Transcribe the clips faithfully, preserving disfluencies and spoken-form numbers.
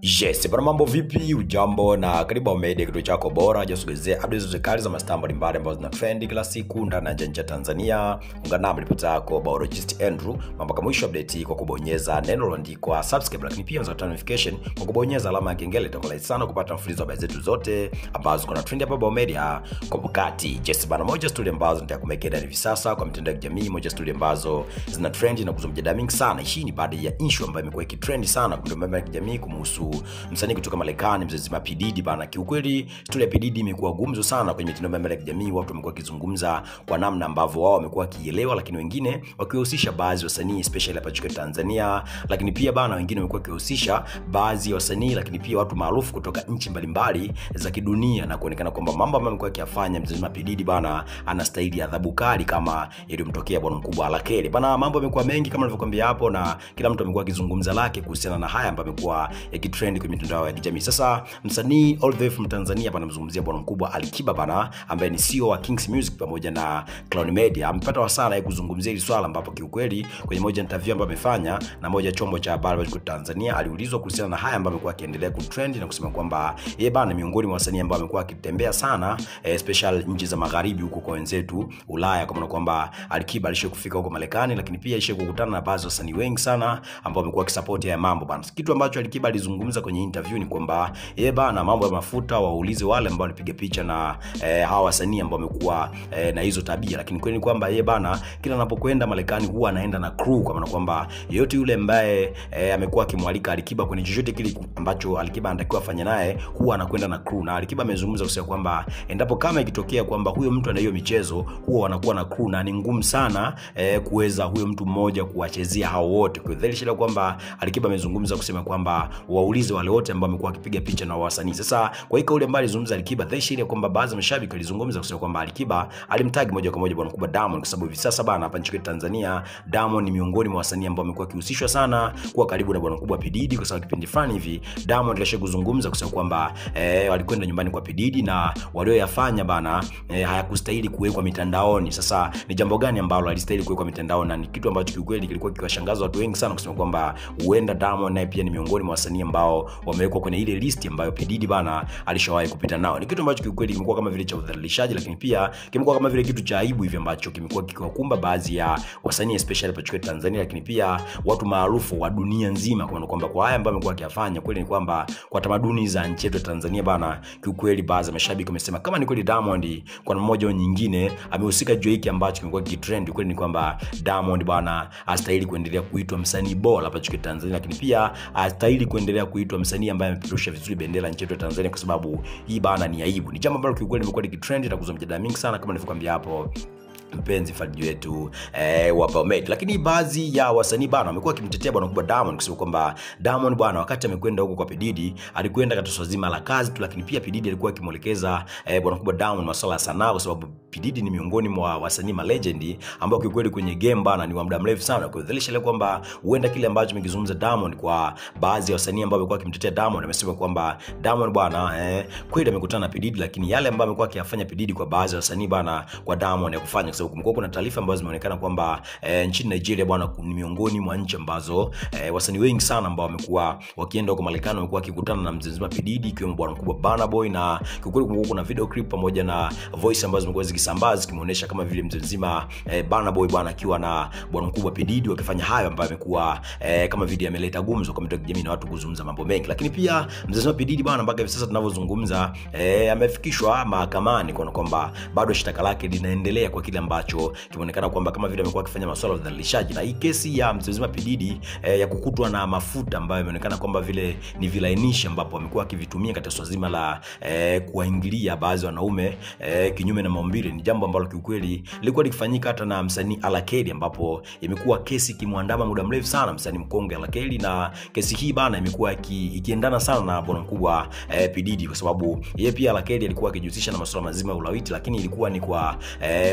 Yes, bwana mambo vipi? Ujambo na karibu Bao Media, kituo chako bora jasogezea updates zote kali za mastaa mbalimbali ambazo zina trend kila siku ndani na nje ya Tanzania. Ungana nami ripota yako Biologist Andrew. Mambo kama mwisho update kwa kubonyeza neno lililoandikwa subscribe, lakini pia unaweza notification kwa kubonyeza alama ya kengele. Itakuwa sana kupata mfululizo wa habari zetu zote ambazo kuna trend hapa Bao Media kwa wakati. Yes, bwana moja story ambazo nitakumekea hivi sasa kwa mitandao ya kijamii, moja story ambazo zina trend na kuzua mjadala mingi sana. Hii ni baada ya issue ambayo imekuwa ikitrend sana kwa mitandao ya kijamii kumhusu msanii kutoka Marekani mzee P Diddy bana. Kiukweli story ya P Diddy imekuwa gumzo sana kwenye mitandao ya kijamii. Watu wamekuwa kizungumza kwa namna ambavyo wao wamekuwa kielewa, lakini wengine wakihusisha baadhi ya wasanii especially hapa nchini Tanzania, lakini pia bana wengine wamekuwa kihusisha baadhi ya wasanii lakini pia watu maarufu kutoka nchi mbalimbali za kidunia, na kuonekana kwamba mambo ambayo amekuwa akiyafanya mzee P Diddy bana anastahili adhabu kali kama iliyomtokea bwana mkubwa R Kelly bana. Mambo yamekuwa mengi kama nilivyokuambia hapo, na kila mtu amekuwa akizungumza lake kuhusiana na haya ambayo yamekuwa yakitrend kwenye mitandao ya kijamii. Sasa msanii all the way from Tanzania bana, mzungumzia bwana mkubwa Alikiba bana, ambaye ni C E O wa Kings Music pamoja na Clown Media, amepata wasana ya kuzungumzia hili swala, ambapo kiukweli kwenye moja interview ambayo amefanya na moja chombo cha habari cha Tanzania aliulizwa kuhusiana na haya ambayo amekuwa akiendelea kutrend, na kusema kwamba yeye bana miongoni mwa wasanii ambao amekuwa akitembea sana eh, special nchi za magharibi huko kwa wenzetu Ulaya, kama kwamba Alikiba alishakufika huko Marekani, lakini pia alishakukutana na baadhi ya wasanii wengi sana ambao wamekuwa akisupport ya mambo bana. Kitu ambacho Alikiba alizungumza kwenye interview ni kwamba yeye bana mambo ya mafuta waulize wale ambao walipiga picha na eh, hawa wasanii ambao wamekuwa eh, na hizo tabia, lakini kweli ni kwamba yeye bana kila anapokwenda Marekani huwa anaenda na crew, kwa maana kwamba yeyote yule ambaye eh, amekuwa akimwalika Alikiba kwenye chochote kile ambacho Alikiba anatakiwa afanye naye huwa anakwenda na crew. Na Alikiba amezungumza kusema kwamba endapo kama ikitokea kwamba huyo mtu ana hiyo michezo huwa wanakuwa na crew, na ni ngumu sana eh, kuweza huyo mtu mmoja kuwachezea hao wote. Kwa hiyo dhalisha kwamba Alikiba amezungumza kusema kwamba waulize wale wote ambao wamekuwa akipiga picha na wasanii. Sasa kwa hiyo ule mbali zungumza Alikiba dhaishi ile kwamba baadhi ya mashabiki walizungumza kusema kwamba Alikiba alimtag moja kwa moja bwana mkubwa Diamond, kwa sababu hivi sasa bana hapa nchini Tanzania Diamond ni miongoni mwa wasanii ambao wamekuwa kihusishwa sana kuwa karibu na bwana mkubwa P Diddy, kwa sababu kipindi fulani hivi Diamond alishakuzungumza kusema kwamba eh, walikwenda nyumbani kwa P Diddy na walioyafanya bana eh, hayakustahili kuwekwa mitandaoni. Sasa ni jambo gani ambalo alistahili kuwekwa mitandaoni? Na ni kitu ambacho kiukweli kilikuwa kiwashangaza watu wengi sana, kusema kwamba huenda Diamond naye pia ni miongoni mwa wasanii ambao wamewekwa kwenye ile list ambayo P Diddy bana alishawahi kupita nao. Ni kitu ambacho kiukweli kimekuwa kama vile cha udhalilishaji, lakini pia kimekuwa kama vile kitu cha aibu hivi ambacho kimekuwa kikiwakumba baadhi ya wasanii especially hapa nchini Tanzania, lakini pia watu maarufu wa dunia nzima, kwa kwamba kwa haya ambayo amekuwa akiyafanya kweli ni kwamba kwa tamaduni za nchi yetu Tanzania bana, kiukweli baadhi ya mashabiki wamesema kama ni kweli Diamond kwa mmoja au nyingine amehusika juu hiki ambacho kimekuwa kitrend, kweli ni kwamba Diamond bana hastahili kuendelea kuitwa msanii bora hapa nchini Tanzania, lakini pia hastahili kuendelea kuitwa msanii ambaye amepeperusha vizuri bendera nchi yetu Tanzania, kwa sababu hii bana ni aibu. Ni jambo ambalo kiukweli limekuwa likitrend na kuzua mjadala mingi sana kama nilivyokuambia hapo mpenzi fadhili wetu eh, wa Bao Media. Lakini baadhi ya wasanii bana wamekuwa kimtetea bwana mkubwa Diamond, kusema kwamba Diamond bwana wakati amekwenda huko kwa P Diddy alikwenda katika swala zima la kazi tu, lakini pia P Diddy alikuwa akimuelekeza eh, bwana mkubwa Diamond masuala ya sanaa, kwa sababu P Diddy ni miongoni mwa wasanii ma legend ambao kiukweli kwenye game bana ni wa muda mrefu sana. Kwa hiyo dhalisha kwamba huenda kile ambacho amekizungumza Diamond kwa baadhi ya wasanii ambao wamekuwa kimtetea Diamond, amesema kwamba Diamond bwana eh, kweli amekutana na P Diddy, lakini yale ambayo amekuwa akiyafanya P Diddy kwa baadhi ya wasanii bana kwa Diamond ya kufanya, kwa kumekuwa kuna taarifa ambazo zimeonekana kwamba e, nchini Nigeria bwana ni miongoni mwa nchi ambazo e, wasanii wengi sana ambao wamekuwa wakienda huko Marekani wamekuwa wakikutana na mzee P Diddy, ikiwemo bwana mkubwa Burna Boy, na kiukweli kumekuwa kuna video clip pamoja na voice ambazo zimekuwa zikisambaza zikimuonesha kama vile mzee mzima e, Burna Boy bwana akiwa na bwana mkubwa P Diddy wakifanya hayo ambayo amekuwa e, kama video ameleta gumzo kwa mitandao ya kijamii na watu kuzungumza mambo mengi. Lakini pia mzee P Diddy bwana mpaka hivi sasa tunavyozungumza e, amefikishwa mahakamani kwa kwamba bado shtaka lake linaendelea kwa kile ambacho kimeonekana kwamba kama vile amekuwa akifanya masuala ya udhalilishaji. Na hii kesi ya mzee P Diddy eh, ya kukutwa na mafuta ambayo imeonekana kwamba vile ni vilainishi ambapo amekuwa akivitumia katika swala zima la eh, kuwaingilia baadhi ya wanaume eh, kinyume na maumbile, ni jambo ambalo kiukweli lilikuwa likifanyika hata na msanii R Kelly, ambapo imekuwa kesi kimwandama muda mrefu sana msanii mkonge R Kelly, na kesi hii bana imekuwa ikiendana sana na bwana mkubwa eh, P Diddy, kwa sababu yeye pia R Kelly alikuwa akijihusisha na masuala mazima ya ulawiti, lakini ilikuwa ni kwa eh, watoto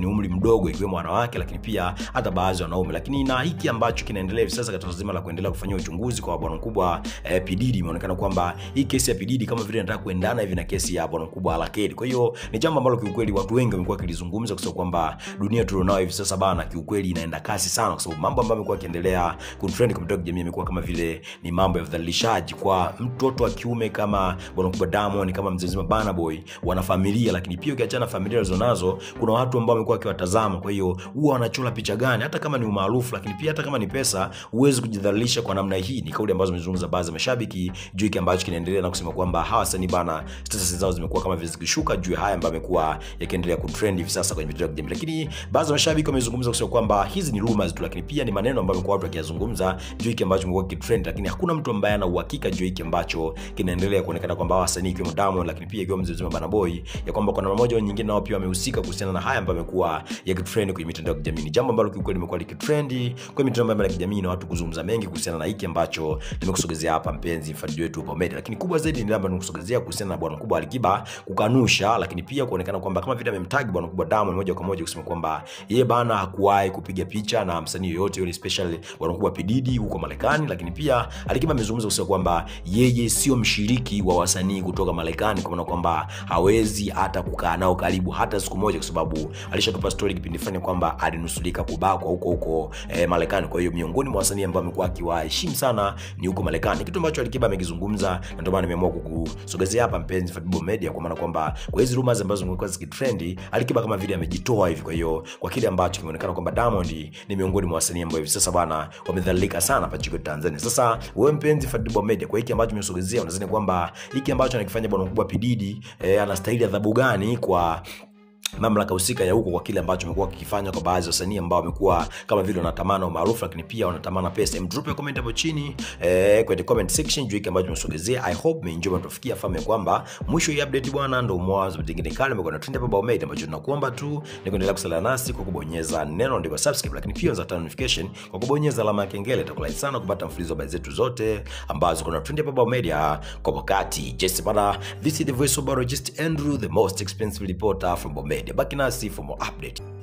ni umri mdogo, ikiwemo wanawake lakini pia hata baadhi ya wanaume. Lakini na hiki ambacho kinaendelea hivi sasa katika zima la kuendelea kufanyia uchunguzi kwa bwana mkubwa eh, P Diddy, imeonekana kwamba hii kesi ya P Diddy kama vile inataka kuendana hivi na kesi ya bwana mkubwa R Kelly. Kwa hiyo ni jambo ambalo kiukweli watu wengi wamekuwa kilizungumza, kwa sababu kwamba dunia tulionao hivi sasa bana kiukweli inaenda kasi sana, kwa sababu mambo ambayo yamekuwa yakiendelea kutrend kwa mitandao ya kijamii imekuwa kama vile ni mambo ya udhalilishaji kwa mtoto wa kiume kama bwana mkubwa Diamond, kama mzee mzima Burna Boy, wana familia. Lakini pia ukiachana familia walizonazo, kuna watu ambao wamekuwa wakiwatazama. Kwa hiyo huwa wanachora picha gani, hata kama ni umaarufu, lakini pia hata kama ni pesa, huwezi kujidhalilisha kwa namna hii. Ni kauli ambazo zimezungumza baadhi ya mashabiki juu hiki ambacho kinaendelea, na kusema kwamba hawa wasanii bana status zao zimekuwa kama vile zikishuka juu haya ambayo yamekuwa yakiendelea kutrend hivi sasa kwenye mitandao ya kijamii. Lakini baadhi ya mashabiki wamezungumza kusema kwamba hizi ni rumors tu, lakini pia ni maneno ambayo wamekuwa watu wakiyazungumza juu hiki ambacho kimekuwa kitrend, lakini hakuna mtu ambaye ana uhakika juu hiki ambacho kinaendelea kuonekana kwamba wasanii ikiwemo Diamond, lakini pia ikiwemo mzee mzima Burna Boy, ya kwamba kwa namna moja au nyingine nao pia wamehusika kuhusiana na haya ambayo yamekuwa yakitrend kwenye mitandao ya kijamii. Jambo ambalo kiukweli limekuwa likitrend kwenye mitandao ya kijamii na watu kuzungumza mengi kuhusiana na hiki ambacho nimekusogezea hapa, mpenzi mfuatiliaji wetu Bob Media. Lakini kubwa zaidi ni labda nimekusogezea kuhusiana na bwana mkubwa Alikiba kukanusha, lakini pia kuonekana kwamba kama vile amemtag bwana mkubwa Diamond moja kwa moja kusema kwamba yeye bana hakuwahi kupiga picha na msanii yoyote yule, especially bwana mkubwa P Diddy huko Marekani. Lakini pia Alikiba amezungumza kusema kwamba yeye sio mshiriki wa wasanii kutoka Marekani, kwa maana kwamba hawezi hata kukaa nao karibu hata siku moja, kwa sababu alishatupa story kipindi fulani kwamba alinusulika kubakwa huko huko eh, Marekani. Kwa hiyo miongoni mwa wasanii ambao amekuwa akiwaheshimu sana ni huko Marekani, kitu ambacho Alikiba amekizungumza, na ndio maana nimeamua kukusogezea hapa, mpenzi wa Bob Media, kwa maana kwamba kwa hizo rumors ambazo zimekuwa zikitrendi, Alikiba kama vile amejitoa hivi. Kwa hiyo kwa kile ambacho kimeonekana kwamba Diamond ni miongoni mwa wasanii ambao hivi sasa bana wamedhalilika sana hapa nchini Tanzania. Sasa wewe mpenzi wa Bob Media, kwa hiki ambacho nimesogezea, unadhani kwamba hiki ambacho anakifanya bwana mkubwa P Diddy eh, anastahili adhabu gani kwa mamlaka husika ya huko kwa kile ambacho amekuwa kikifanya kwa baadhi ya wasanii ambao wamekuwa kama vile wanatamana umaarufu, lakini pia wanatamana pesa? Drop your comment hapo chini eh, kwenye comment section juu hiki ambacho tumesogezea. I hope mmeenjoy, mtafikia fahamu kwamba mwisho hii update bwana ndio mwanzo mwingine kale imekuwa na trend hapa Bob Media, ambacho tunakuomba tu ni kuendelea kusala nasi kwa kubonyeza neno ndiko subscribe, lakini pia unaweza notification kwa kubonyeza alama ya kengele. Itakulai sana kupata mfululizo wa habari zetu zote ambazo kuna trend hapa Bob Media kwa wakati. Just bana, this is the voice of biologist Andrew, the most expensive reporter from Bob Media. Back nasi for more update.